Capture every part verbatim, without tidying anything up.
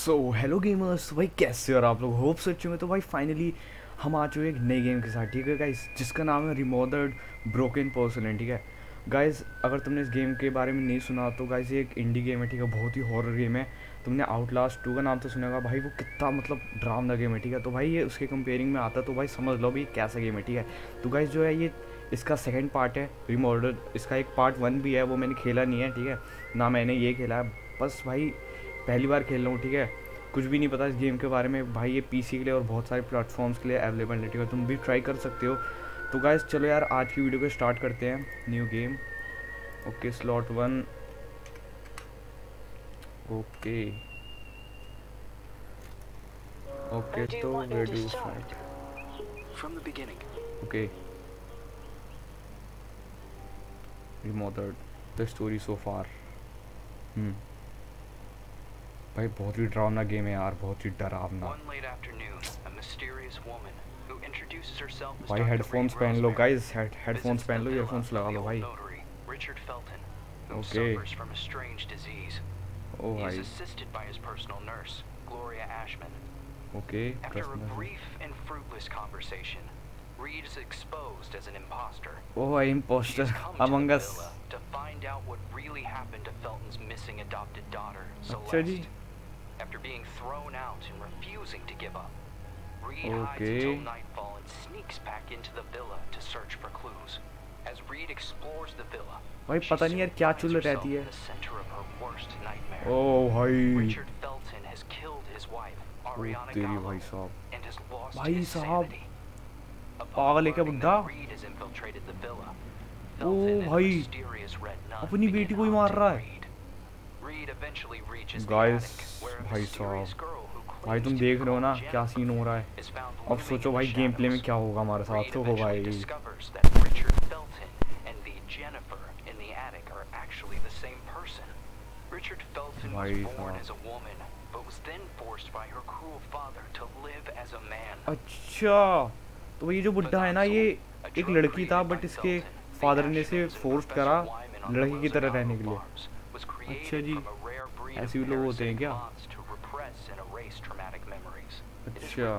So hello gamers, भाई कैसे हो आप लोग? होप से अच्छे में। तो भाई फाइनली हम आ चुके हैं एक नई गेम के साथ, ठीक है गाइस, जिसका नाम है रिमॉडर्ड ब्रोकन पोर्सलेन। ठीक है गाइस, अगर तुमने इस गेम के बारे में नहीं सुना तो गाइस ये एक इंडी गेम है, ठीक है, बहुत ही हॉरर गेम है। तुमने आउटलास्ट टू का नाम तो सुना होगा भाई, वो कितना मतलब ड्रामना गेम है, ठीक है। तो भाई ये उसके कंपेयरिंग में आता है, तो भाई समझ लो भाई कैसा गेम है, ठीक है। तो गाइस जो है ये इसका सेकंड पार्ट है रिमॉडर्ड। इसका एक पार्ट वन भी है, वो मैंने खेला नहीं है, ठीक है ना, मैंने ये खेला है बस भाई, पहली बार खेल रहा हूँ, ठीक है। कुछ भी नहीं पता इस गेम के बारे में भाई। ये पीसी के लिए और बहुत सारे प्लेटफॉर्म्स के लिए अवेलेबल है, ठीक है, तुम भी ट्राई कर सकते हो। तो गाइस चलो यार आज की वीडियो को स्टार्ट करते हैं। New game, okay, slot one, okay okay तो where do start from the beginning. Okay, remodelled the story so far. Hmm भाई बहुत ही डरावना गेम है यार, बहुत ही डरावना। भाई हेडफोन्स पहन लो गाइस, हेडफोन्स पहन लो, ईयरफोन्स लगा लो भाई। ओके ओ भाई, okay Reed is exposed as an imposter. Oh, imposter among us. To find out what really happened to Felton's missing adopted daughter, Celeste. After being thrown out and refusing to give up, Reed okay. hides until nightfall and sneaks back into the villa to search for clues. As Reed explores the villa, भाई पता नहीं यार क्या चल रहती है। Oh भाई, Richard Felton has killed his wife, Ariana तेरी Gallo, भाई साहब, and has lost भाई his साहब, sanity. पागल है क्या बुड्ढा? ओ भाई, अपनी बेटी को ही मार रहा है गाइस। भाई साहब, भाई तुम देख रहे हो ना क्या सीन हो रहा है। अब सोचो भाई गेम प्ले में क्या होगा हमारे साथ। तो हो भाई, भाई साहब, अच्छा तो ये जो बुड्ढा है ना, ये एक लड़की था, बट इसके फादर ने इसे फोर्स करा लड़की की तरह रहने के लिए। अच्छा जी, ऐसे भी लोग होते हैं क्या? अच्छा,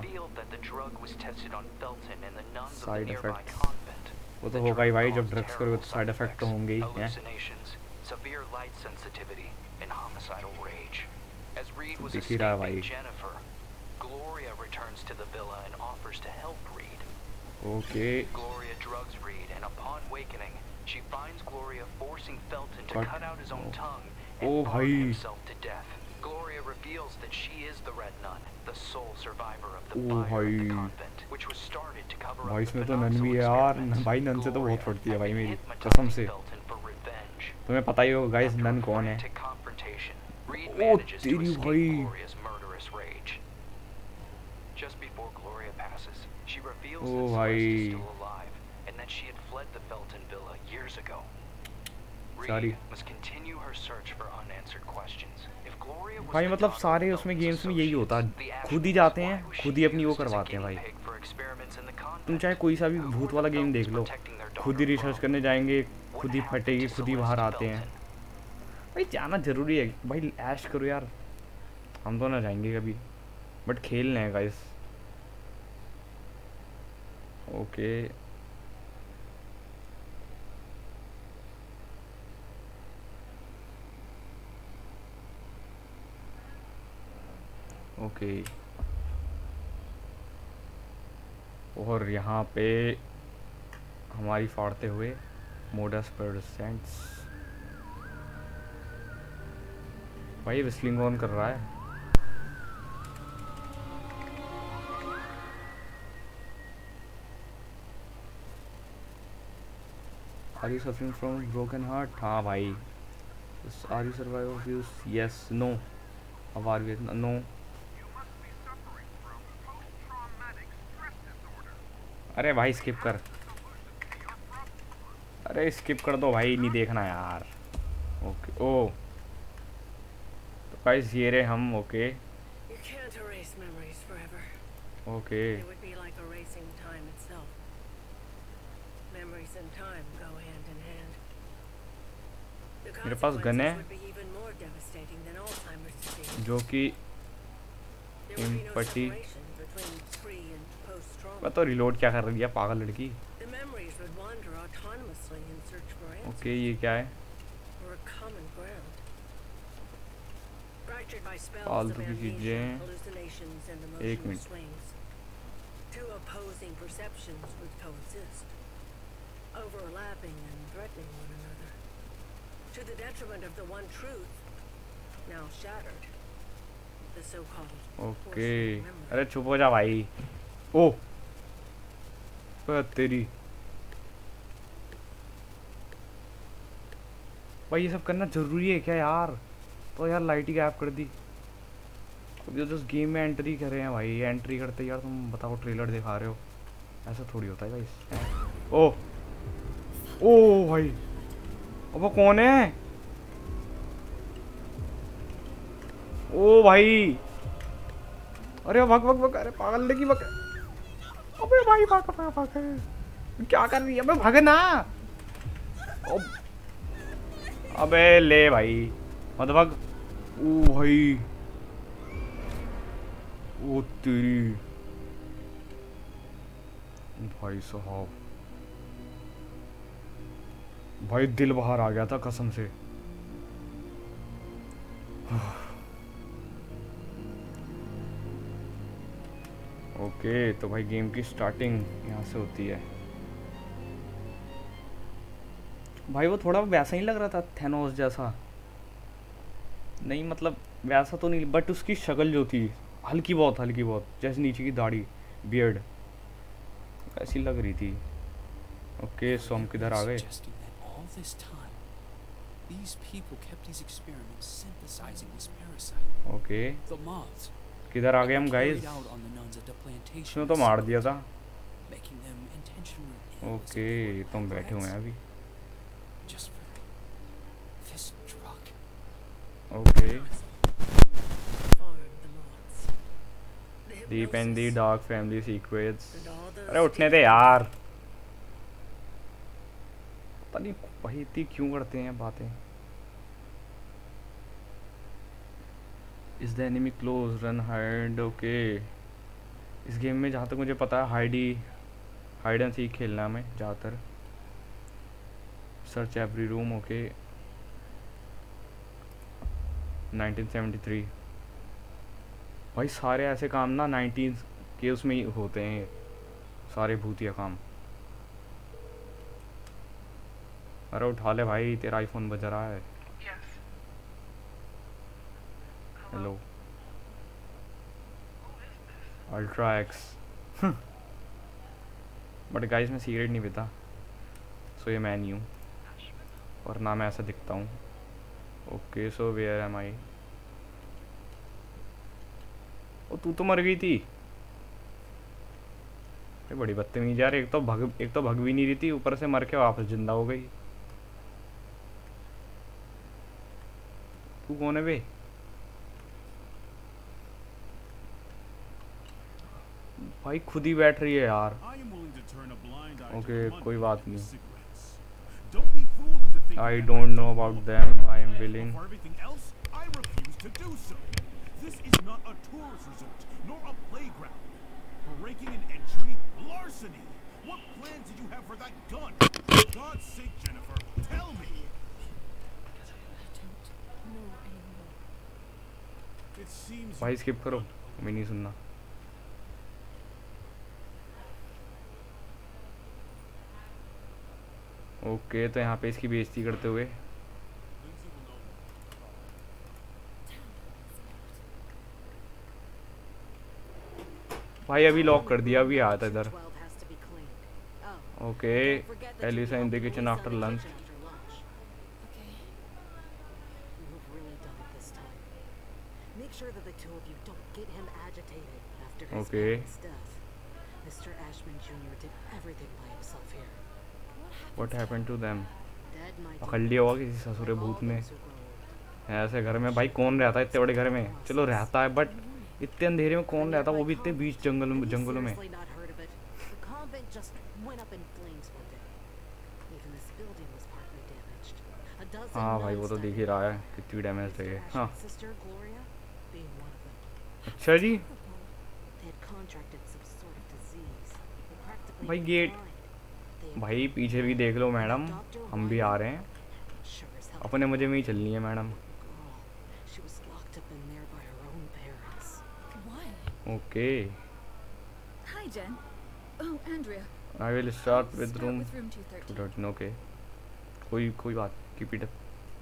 साइड इफेक्ट वो तो होगा ही भाई, जब ड्रग्स करोगे तो साइड इफेक्ट तो होंगे ही हैं। दिख ही रहा है भाई। Okay. Gloria drugs Reed, and upon wakening, she finds Gloria forcing Felton to Cut. cut out his own Oh. tongue Oh, and burn bhai. himself to death. Gloria reveals that she is the Red Nun, the sole survivor of the Oh, fire of the bhai. convent, which was started to cover भाई up इसमें the तो nun भी है Bonanza यार। experiments. भाई none से तो बहुत Gloria फटती है भाई having मेरी hypnotized कसम से। Felton for revenge. तुम्हें पता ही होगा गाइस नन कौन है। After a frantic confrontation, Reed Oh, manages to तेरी escape भाई। Gloria's murderous rage. Just before Gloria passes, she reveals Oh, that भाई। Celeste is still alive and that she had fled the Felton villa years ago. Sorry. Reed must continue her search for unanswered questions. If Gloria was भाई the मतलब daughter सारे of उसमें Felton's games में यही होता है, associates, the खुद ही Ashwins, जाते why हैं, was खुद she ही अपनी वो used as a करवाते हैं guinea भाई। pig for experiments in the तुम convent? चाहे कोई सा भी Who भूत were वाला the गेम देख Feltons लो, protecting their खुद daughter ही रिसर्च from? करने जाएंगे, What खुद ही happened फटेगी, to खुद ही बाहर Celeste आते हैं। Felton? भाई जाना जरूरी है भाई, ऐश करो यार। हम तो ना जाएंगे कभी, बट खेल रहे हैं गाइस। ओके ओके और यहाँ पे हमारी फाड़ते हुए मोडस परसेंट्स। भाई विस्लिंग ऑन कर रहा है। Are you suffering from broken heart? हाँ भाई। Are you survive of use? Yes, no. अब आर वी नो। अरे भाई स्किप कर, अरे स्किप कर दो भाई, नहीं देखना यार। ओके ओ तो गाइस ये रहे हम। ओके ओके मेरे पास गन है जो कि सिंपटी। मैं तो रिलोड क्या कर रही है पागल लड़की। ओके ये क्या है? फालतू की चीजें। एक minute. Two opposing perceptions would coexist, overlapping and threatening one another, to the detriment of the one truth, now shattered. The so-called okay अरे चुप हो जा भाई। ओ तेरी भाई ये सब करना जरूरी है क्या यार? तो यार लाइट ही गायब कर दी। अभी तो गेम में एंट्री कर रहे हैं भाई, एंट्री करते यार तुम बताओ ट्रेलर दिखा रहे हो, ऐसा थोड़ी होता है भाई। ओ ओ भाई अब वो कौन है? ओ भाई अरे भग भग भग, अरे पागल लगी भग। अबे भाई भाग भाग भाग, क्या कर रही है? अबे भागना। अबे ले भाई मत भाग। ओ भाई ओ तेरी भाई साहब, भाई दिल बाहर आ गया था कसम से। ओके तो भाई गेम की स्टार्टिंग यहाँ से होती है। भाई वो थोड़ा वैसा ही लग रहा था थैनोस जैसा, नहीं मतलब वैसा तो नहीं, बट उसकी शक्ल जो थी हल्की बहुत हल्की बहुत, जैसे नीचे की दाढ़ी बियर्ड ऐसी लग रही थी। ओके सो हम किधर आ गए? ओके किधर आ गए हम गाइस? इसने तो मार दिया था। ओके तो हम बैठे हुए हैं अभी। Okay deep and the dark family secrets. अरे उठने दे यार, पता नहीं भाई इतनी क्यों करते हैं बातें। Is the enemy close run hide. Okay इस गेम में जहाँ तक मुझे पता है हाइड ही हाइड एंड सीक खेलना है हमें ज़्यादातर। Search every room. Okay nineteen seventy three. भाई सारे ऐसे काम ना नाइनटीन के उसमें ही होते हैं, सारे भूतिया काम। अरे उठा ले भाई, तेरा आईफोन बज रहा है। Hello ultra X. But guys मैं सिगरेट नहीं पीता, सो ये मैं नहीं हूँ और ना मैं ऐसा दिखता हूँ। Okay so where am I? ओ तू तो मर गई थी। ये बड़ी बदतमीज यार, एक तो भग एक तो भग भी नहीं रही थी, ऊपर से मर के वापस जिंदा हो गई। तू कौन है बे? भाई खुद ही बैठ रही है यार। ओके कोई बात नहीं। I don't know about them, I am willing. This is not a tourist resort, nor a playground. Breaking an entry, larceny. What plans did you have for that gun? For God's sake, Jennifer, tell me. It seems. भाई skip करो, मैं नहीं सुनना। Okay तो यहाँ पे इसकी बेइज्जती करते हुए भाई अभी लॉक कर दिया, अभी आया था इधर। Okay Elisa in the kitchen after lunch. Okay what happened to them? पकड़ लिया होगा किसी ससुरे भूत ने ऐसे घर में। भाई कौन रहता है इतने बड़े घर में? चलो रहता है बट इतने अंधेरे में कौन रहता, वो भी इतने बीच जंगल में जंगलों में। हाँ भाई वो तो दिख ही रहा है कितनी डैमेज है। हाँ अच्छा जी They had contracted some sort of disease. They practically भाई went get blind. They had भाई पीछे भी देख लो मैडम, हम भी आ रहे हैं, sure as hell अपने मजे में ही चलनी है madam. girl. She was locked up in there by her own parents. Why? Okay Hi, Jen. Oh, Andrea. I will start with Start room with room two thirteen. Two thirteen. Okay कोई कोई बात, keep it up.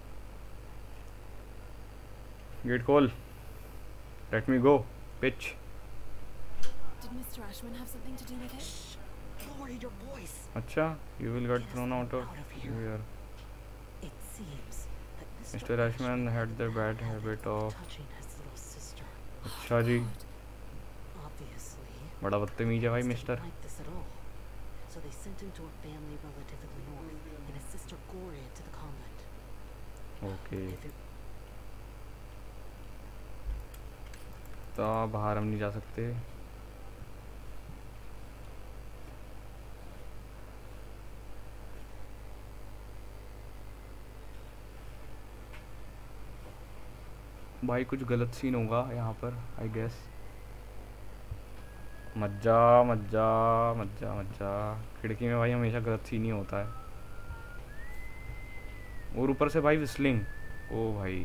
Get call, let me go pitch. Did Mister Ashman have something to do with it? Lower your voice. अच्छा, you will get Get us thrown out out off of here. Here. It seems that Mister mister Ashman had the bad had habit been of- touching his little sister. अच्छा जी, Obviously, बड़ा बदतमीज है भाई Chris mister. didn't like this at all. So they sent him to a family relative in the north and his sister Gloria to the convent. Okay If it तो बाहर हम नहीं जा सकते। भाई कुछ गलत सीन होगा यहाँ पर आई गेस। मज्जा मज्जा मज्जा मज्जा, खिड़की में भाई हमेशा गलत सीन ही होता है। और ऊपर से भाई विस्लिंग, ओ भाई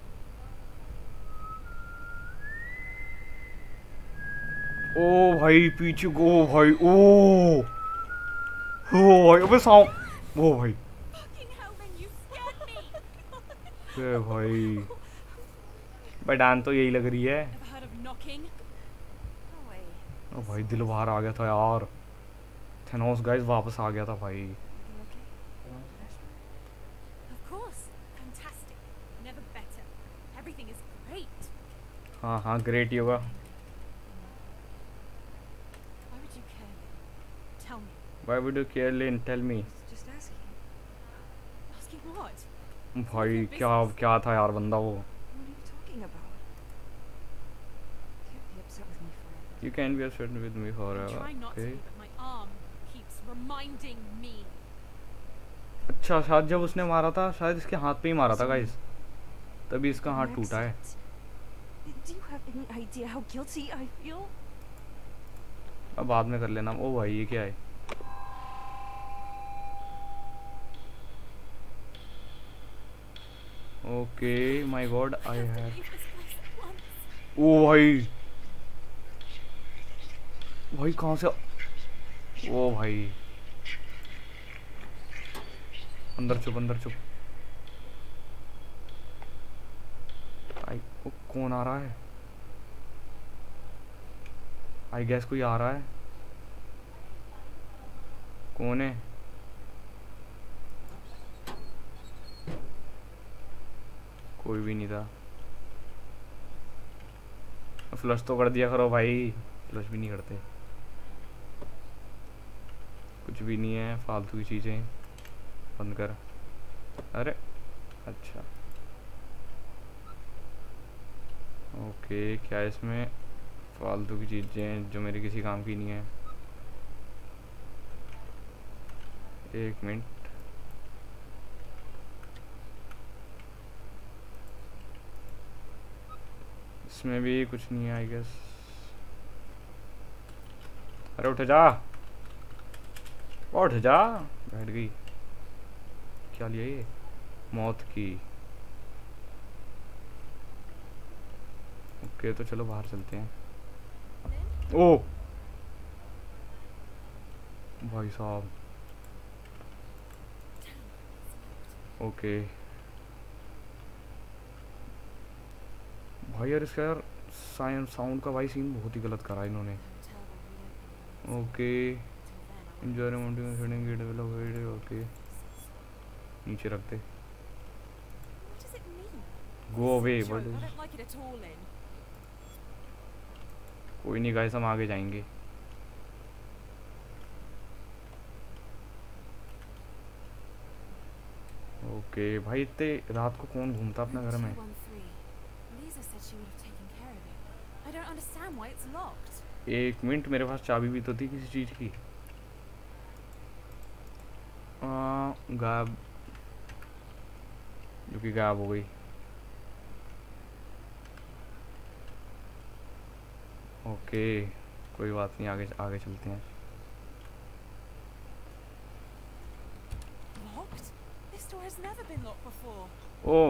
ओ भाई पीछे गो भाई, ओ ओ भाई अबे सांप, ओ भाई Fucking hell, then you scared me. ए भाई भाई डांस तो यही लग रही है। Ever heard of knocking? Go away. ओ भाई दिल बाहर आ गया था यार, थेनोस गाइस वापस आ गया था भाई। You okay? Of course. Fantastic. Never better. Everything is great. हाँ हाँ ग्रेट ही होगा। Why would you care? Tell me. Why would you care Lynn? Tell me। Just asking. Asking what? भाई क्या क्या था यार बंदा वो। What are you talking about? Can't be upset with me forever. You can be upset with me I forever। try not to Okay। be, but my arm keeps reminding me. अच्छा शायद जब उसने मारा था शायद इसके हाथ पे ही मारा था गाइस, तभी इसका हाथ टूटा है। Do you have any idea how guilty I feel? अब बाद में कर लेना। ओ भाई ये क्या है? Okay my god I Have to have, leave this place at once. ओ भाई भाई कहाँ से, ओ भाई अंदर चुप अंदर चुप। आई ओ, कौन आ रहा है? आई गेस कोई आ रहा है। कौन है? कोई भी नहीं था। फ्लश तो कर दिया करो भाई, फ्लश भी नहीं करते। कुछ भी नहीं है, फालतू की चीज़ें बंद कर। अरे अच्छा ओके, क्या है इसमें? फालतू की चीज़ें जो मेरे किसी काम की नहीं है। एक मिनट, इसमें भी कुछ नहीं है आई गेस। अरे उठ जा, उठ जा, बैठ गई। क्या लिया ये? मौत की। ओके तो चलो बाहर चलते हैं। ओ भाई साहब, ओके भाई यार इसका यार साउंड साउंड का भाई सीन बहुत ही गलत करा इन्होंने। Okay enjoy remoting get develop, okay नीचे रखते। What does it mean? Go away. Joke, I don't like it at all, Lynn. कोई नहीं गाइस, हम आगे जाएंगे। ओके भाई इतने रात को कौन घूमता अपने घर में? two one three. Lisa said she would have taken care of it. I don't understand why it's locked. एक मिनट, मेरे पास चाबी भी तो थी किसी चीज की। आ, गायब, जो कि गायब हो गई। ओके कोई बात नहीं, आगे आगे चलते हैं। Locked? This door has never been locked before. ओह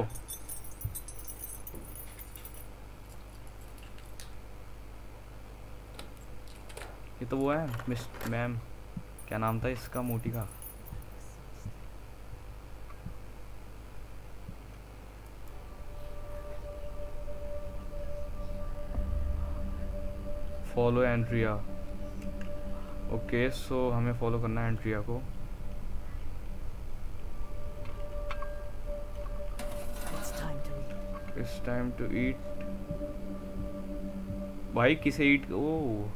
ये तो वो है मिस मैम, क्या नाम था इसका, मोटी का? Follow Andrea. ओके सो हमें फॉलो करना है एंड्रिया को। It's time to eat. भाई किसे ईट, ओ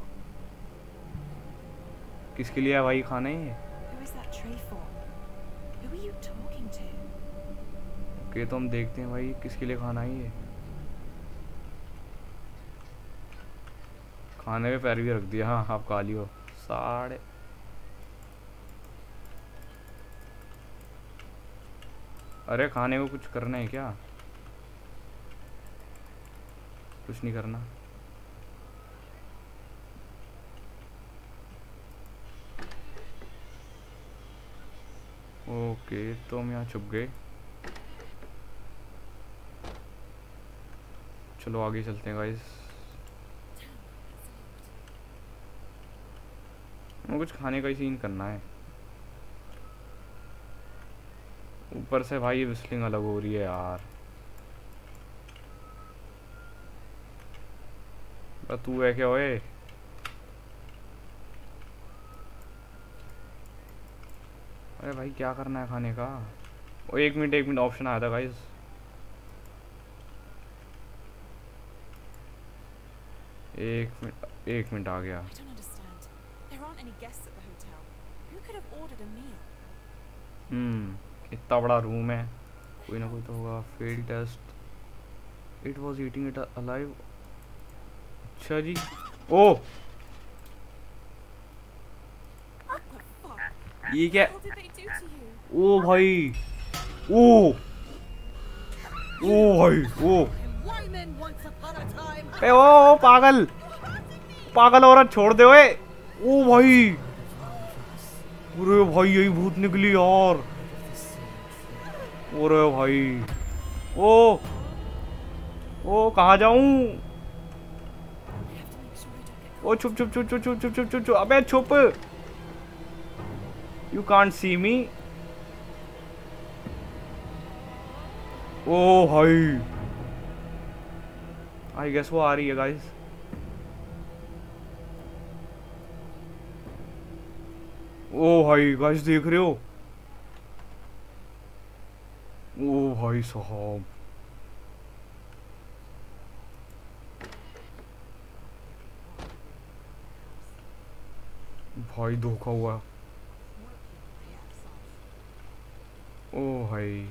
किसके लिए है भाई खाना ये? Who is that tree for? Who are you talking to? Okay तो हम देखते हैं भाई किसके लिए खाना है ये। खाने पे पैर भी रख दिया। हाँ आप काली हो साढ़े। अरे खाने को कुछ करना है क्या? कुछ नहीं करना। ओके तो हम यहाँ छुप गए। चलो आगे चलते हैं गाइस। कुछ खाने का ही सीन करना है। ऊपर से भाई विस्लिंग अलग हो रही है यार। तू है क्या ओए? अरे भाई क्या करना है खाने का? ओ एक मिनट एक मिनट ऑप्शन आया था गाइस। एक मिनट एक मिनट आ गया। I don't understand. There aren't any guests at the hotel. Who could have ordered a meal? हम्म इतना बड़ा रूम है, कोई ना कोई तो होगा। Fail test. It was eating it alive. अच्छा जी। ओ What the fuck? ये क्या? What did they do to you? ओ भाई, ओ ओ भाई, ओ ए ओ, ओ पागल पागल औरत छोड़ दे ओए। ओ भाई, अरे भाई यही भूत निकली यार। अरे भाई, ओ ओ कहाँ जाऊं? ओ छुप छुप छुप छुप छुप छुप छुप छुप छुप अबे छुप। यू कांट सी मी। ओ भाई, आई गेस वो आ रही है गाइस। ओ भाई गाइस देख रहे हो? ओ भाई साहब, भाई धोखा हुआ। ओ भाई,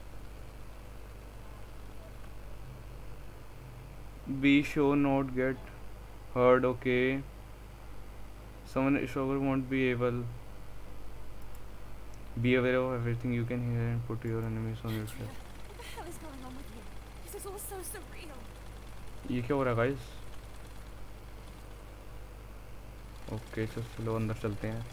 be sure not get hurt, okay? Someone sure won't be able. Be aware of everything you can hear and put your enemies on your side. What the hell is going on with you? This is all so surreal. ये क्या हो रहा है guys? Okay चलो चलो अंदर चलते हैं।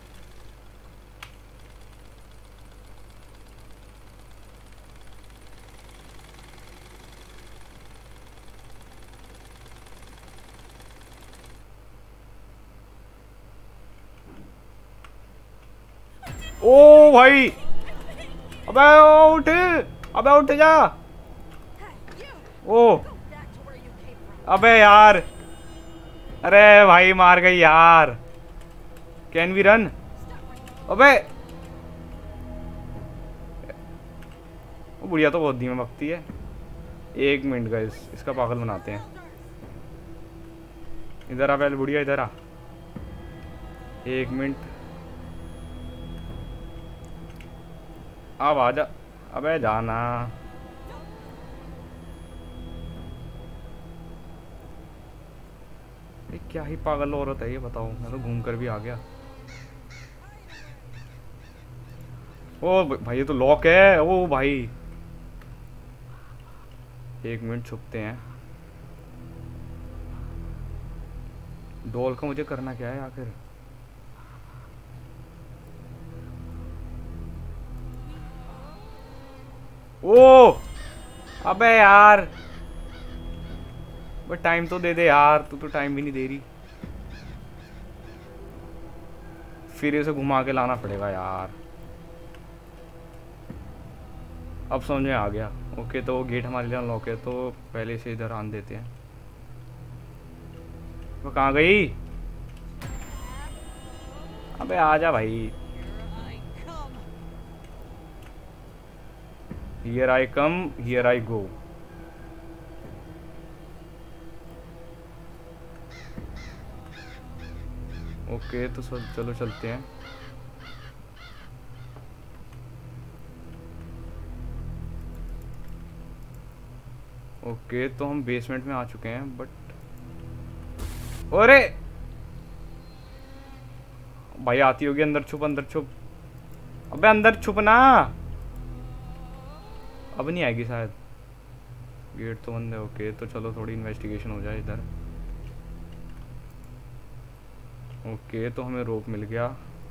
ओ भाई, अबे उठ, अबे उठ जा। ओ अबे यार, अरे भाई मार गई यार। Can we run? अबे वो बुढ़िया तो बहुत धीमे भगती है। एक मिनट गाइस, इसका पागल बनाते हैं। इधर आ पहले बुढ़िया, इधर आ। एक मिनट, अब आ जा। अबे जाना। ये क्या ही पागल औरत है ये, बताओ। मैं तो घूम कर भी आ गया। ओ भाई ये तो लॉक है। ओ भाई एक मिनट छुपते हैं। डॉल का मुझे करना क्या है आखिर? ओ अबे यार, बट टाइम तो दे दे यार, तू तो टाइम भी नहीं दे रही। फिर इसे घुमा के लाना पड़ेगा यार। अब समझ में आ गया। ओके, तो वो गेट हमारे लिए अनलॉक है, तो पहले से इधर आन देते हैं। वो कहाँ गई? अबे आजा भाई। Here I come, here I go. Okay, तो सब चलो चलते हैं। ओके, तो हम बेसमेंट में आ चुके हैं, बट अरे भाई आती होगी। अंदर छुप, अंदर छुप। अबे अंदर छुप ना। अब नहीं आएगी शायद, गेट तो बंद है। ओके, तो चलो थोड़ी इन्वेस्टिगेशन हो जाए इधर। ओके, तो हमें रोप मिल गया।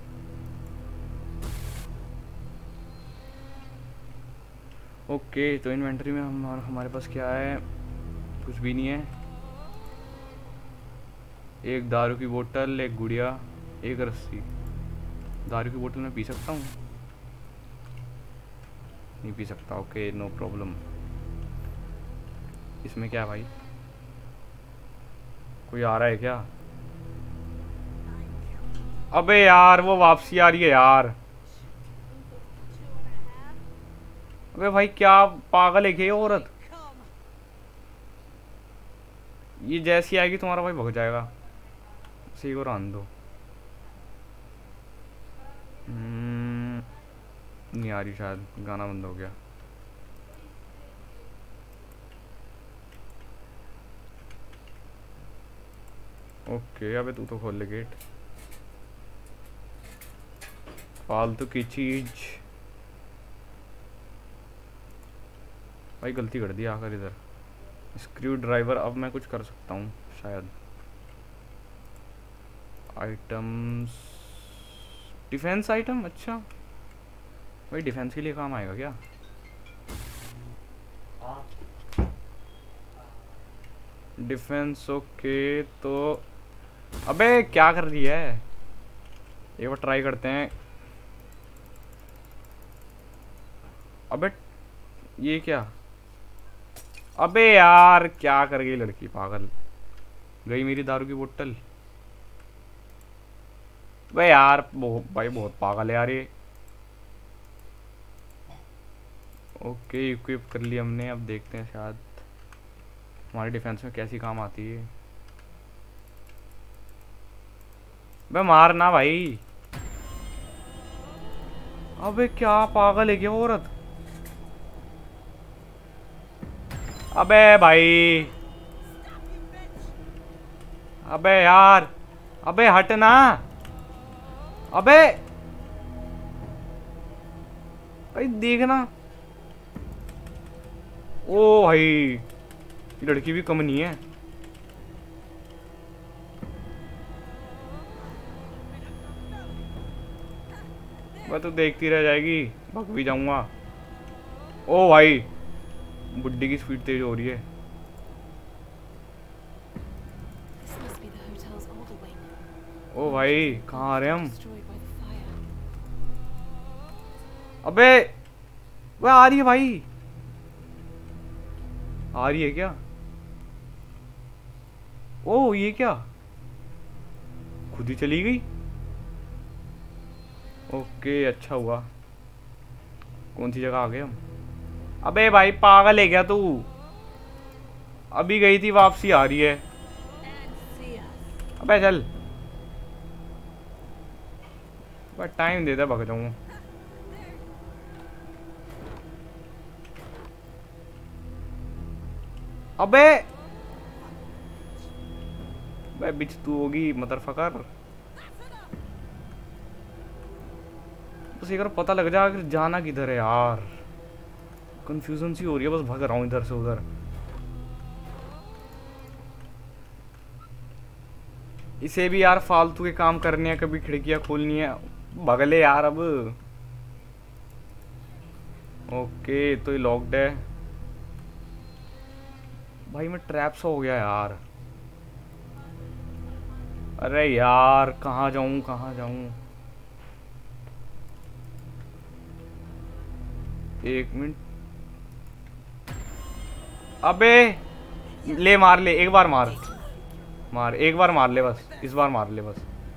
ओके, तो इन्वेंटरी में हम हमारे पास क्या है? कुछ भी नहीं है। एक दारू की बोतल, एक गुड़िया, एक रस्सी। दारू की बोतल मैं पी सकता हूँ? नहीं पी सकता। Okay, no problem. इसमें क्या है भाई? कोई आ रहा है क्या? अबे यार, वो वापसी आ रही है यार। अबे भाई क्या पागल है ये औरत। ये जैसी आएगी तुम्हारा भाई भग जाएगा। उसी को रहने दो। नहीं आ रही शायद, गाना बंद हो गया। ओके, अबे तू तो खोल ले गेट। फालतू की चीज भाई, गलती कर दी आकर इधर। स्क्रू ड्राइवर, अब मैं कुछ कर सकता हूँ शायद। Items, defence item. अच्छा भाई, डिफेंस के लिए काम आएगा क्या? डिफेंस। ओके, तो अबे क्या कर रही है? एक बार ट्राई करते हैं। अबे ये क्या? अबे यार क्या कर गई लड़की, पागल। गई मेरी दारू की बोतल। अबे यार बहुत भाई, बहुत पागल है यार ये। ओके, इक्विप कर लिया हमने। अब देखते हैं शायद हमारी डिफेंस में कैसी काम आती है। बे मार ना भाई। अबे क्या पागल है क्या औरत? अबे भाई, अबे यार, अबे हट ना। अबे भाई देखना। ओ भाई, ये लड़की भी कम नहीं है। मैं तो देखती रह जाएगी, भग भी जाऊंगा। ओ भाई, बुड्ढी की स्पीड तेज हो रही है। ओ भाई, कहाँ आ रहे हैं हम? अबे वह आ रही है भाई। आ रही है क्या? ओ ये क्या, खुद ही चली गई। ओके, अच्छा हुआ। कौन सी जगह आ गए हम? अबे भाई पागल है क्या तू? अभी गई थी, वापसी आ रही है। अबे चल, बस टाइम देता, भग जाऊंगा। अबे भाई बिच तू होगी मदरफकर। बस एक बार पता लग जा कि जाना किधर है यार। कंफ्यूजन सी हो रही है, बस भाग रहा हूँ इधर से उधर। इसे भी यार फालतू के काम करने हैं, कभी खिड़कियां खोलनी है, भगले यार अब। ओके तो ये लॉक्ड है भाई, मैं ट्रैप्स हो गया यार। अरे यार कहाँ जाऊं कहाँ जाऊं, एक मिनट। अबे ले मार ले, एक बार मार मार, एक बार मार ले बस, इस बार मार ले बस।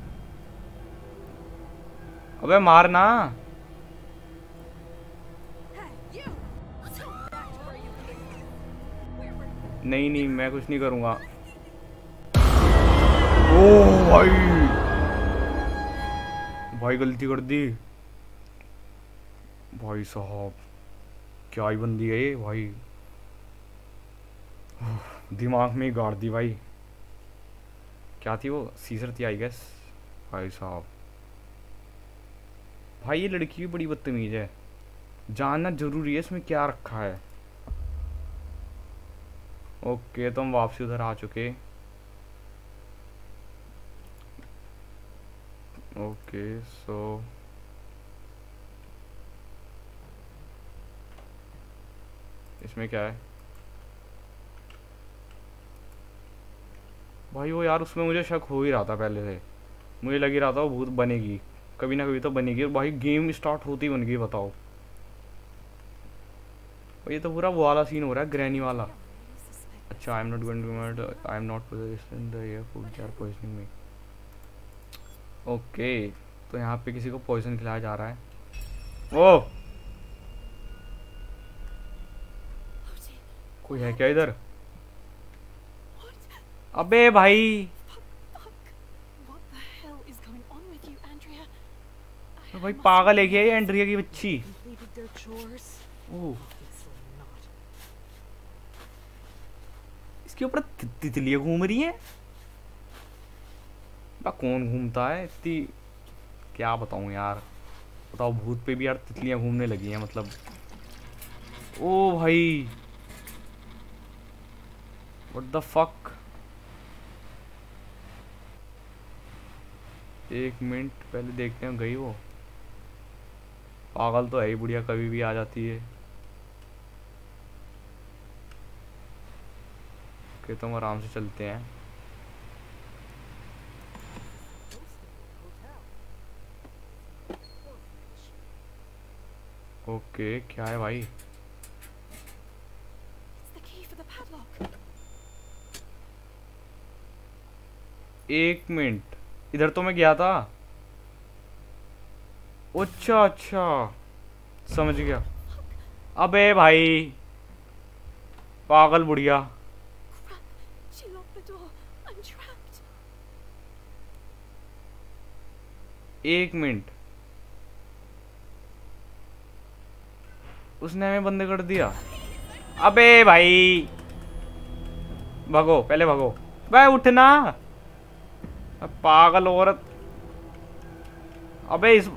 अबे मार ना। नहीं नहीं मैं कुछ नहीं करूंगा। ओ भाई भाई गलती कर दी भाई साहब, क्या ही बंदी है ये भाई, दिमाग में ही गाड़ दी भाई। क्या थी वो, सीजर थी आई गेस। भाई साहब भाई ये लड़की भी बड़ी बदतमीज है, जानना जरूरी है इसमें क्या रखा है। ओके तो हम वापसी उधर आ चुके। ओके सो इसमें क्या है भाई? वो यार उसमें मुझे शक हो ही रहा था पहले से, मुझे लग ही रहा था वो भूत बनेगी, कभी ना कभी तो बनेगी। और भाई गेम स्टार्ट होती बन गई, बताओ। और ये तो पूरा वो वाला सीन हो रहा है, ग्रैनी वाला। अच्छा I am not going to murder, I am not possessed in the air food they are poisoning me. Okay तो यहाँ पे किसी को पॉइजन खिलाया जा रहा है। ओ कोई है क्या इधर? अबे भाई भाई पागल है क्या ये एंड्रिया की बच्ची? ओह इसके ऊपर तितलियां घूम रही हैं। कौन घूमता है इतनी, क्या बताऊं यार। बताओ भूत पे भी यार तितलियां घूमने लगी हैं मतलब। ओ भाई व्हाट द फक। एक मिनट पहले देखते हैं, गई वो? पागल तो है ही बुढ़िया, कभी भी आ जाती है। ओके तो हम आराम से चलते हैं। ओके क्या है भाई? एक मिनट, इधर तो मैं गया था। अच्छा अच्छा समझ गया। अबे भाई पागल बुढ़िया। एक मिनट, उसने हमें बंद कर दिया। अबे भाई भगो, पहले भगो भाई, उठना पागल औरत। अबे इस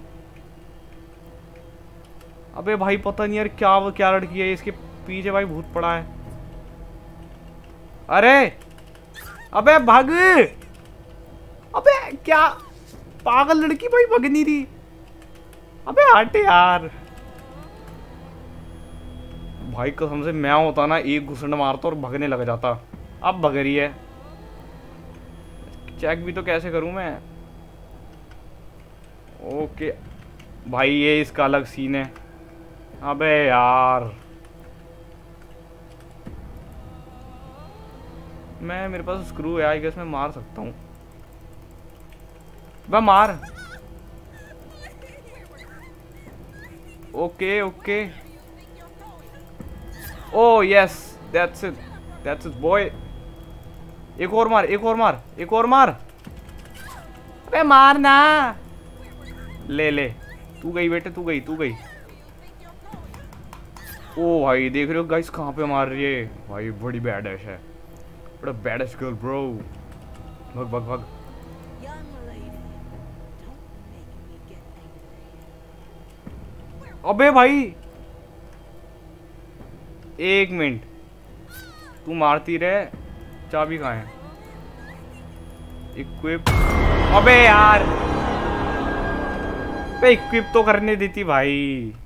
अबे भाई पता नहीं यार क्या वो क्या लड़की है, इसके पीछे भाई भूत पड़ा है। अरे अबे भाग, अबे क्या पागल लड़की भाई भग नहीं रही। अबे हट यार भाई, कसम से मैं होता ना एक घुसंड मारता और भगने लग जाता। अब भग रही है, चेक भी तो कैसे करूं मैं। ओके भाई ये इसका अलग सीन है। अबे यार मैं, मेरे पास स्क्रू है आई गेस, मैं मार सकता हूँ। बा मार। Okay okay oh yes that's it that's it boy. एक और मार, एक और मार, एक और मार। अबे मार ना। ले ले तू गई बेटे, तू गई तू गई। ओ भाई देख रहे हो गाइस कहाँ पे मार रही है भाई, बड़ी बैडश है, बड़ा बैडश गर्ल ब्रो। भग भग भग। अबे भाई एक मिनट, तू मारती रहे, चाबी कहाँ है? इक्विप, अबे यार बे इक्विप तो करने देती भाई।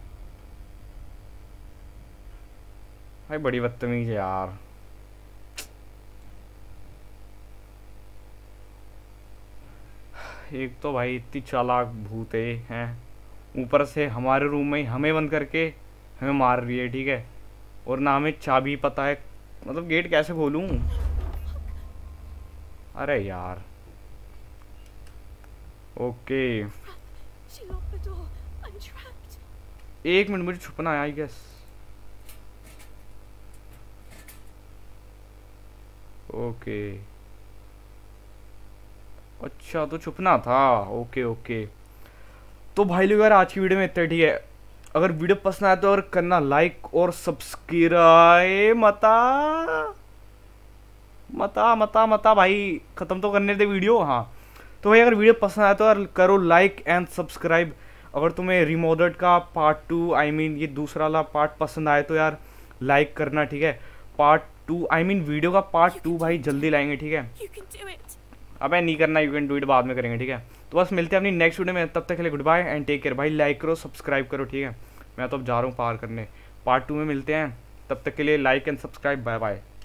भाई बड़ी बदतमीज है यार। एक तो भाई इतनी चालाक भूत है हैं, ऊपर से हमारे रूम में ही हमें बंद करके हमें मार रही है, ठीक है, और ना हमें चाबी पता है, मतलब गेट कैसे खोलूं? अरे यार। Okay She locked the door. I'm trapped. एक मिनट, मुझे छुपना है आई गेस। ओके अच्छा तो छुपना था। ओके ओके तो भाई लोग यार आज की वीडियो में इतना, ठीक है। अगर वीडियो पसंद आया तो और करना लाइक और सब्सक्राइब मता मता मता मता भाई, खत्म तो करने दे वीडियो। हाँ तो भाई अगर वीडियो पसंद आया तो यार करो लाइक एंड सब्सक्राइब। अगर तुम्हें रिमोडेड का पार्ट टू आई मीन ये दूसरा वाला पार्ट पसंद आए तो यार लाइक करना, ठीक है। Part two I mean video का पार्ट टू भाई जल्दी लाएंगे, ठीक है। You can do it. अबे नहीं करना, यू कैन डू इट बाद में करेंगे, ठीक है। तो बस मिलते हैं अपनी नेक्स्ट वीडियो में, तब तक के लिए good bye and take care भाई। लाइक करो सब्सक्राइब करो, ठीक है। मैं तो अब जा रहा हूँ पार करने, पार्ट टू में मिलते हैं, तब तक के लिए like and subscribe, bye bye.